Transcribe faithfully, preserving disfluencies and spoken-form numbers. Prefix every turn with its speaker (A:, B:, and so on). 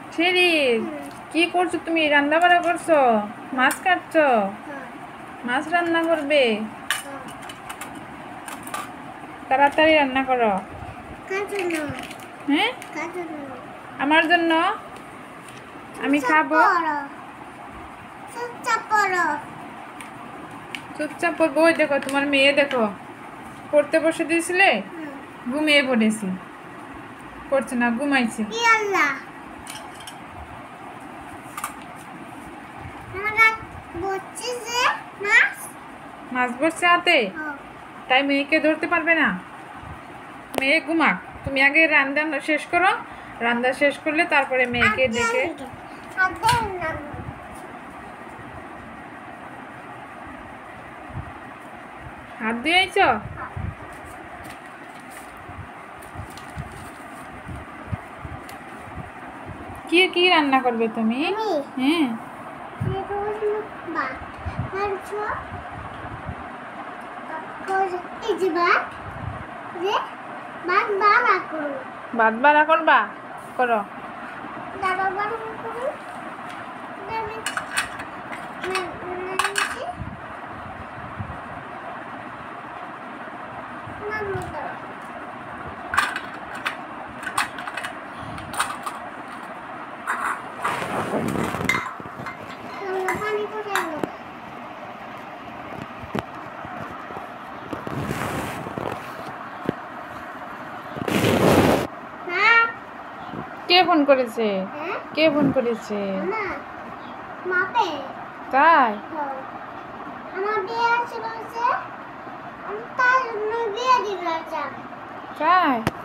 A: শিরিষ, কি করছো তুমি? রান্না বান্না করছো? মাছ কাটছো? মাছ রান্না করবে? তাড়াতাড়ি রান্না করো। হ্যাঁ, আমার জন্য। আমি খাবো। চুপচাপ পড়বো। ওই দেখো তোমার মেয়ে, দেখো পড়তে বসে দিয়েছিলে, ঘুমিয়ে পড়েছি। পড়ছে না, ঘুমাইছে। মাছ বসছে হাতে, তাই মেয়েকে ধরতে পারবে না। মেয়ে ঘুমাক, তুমি আগে রান্না শেষ করো। রান্না শেষ করলে তারপরে মেয়েকে ডেকে। হাত দিয়ে আইছ? কি কি রান্না করবে তুমি? হ্যাঁ, ভাত বাড়া করবা? করো। কে ফোন করেছে? কে ফোন করেছে? তাই? তাই?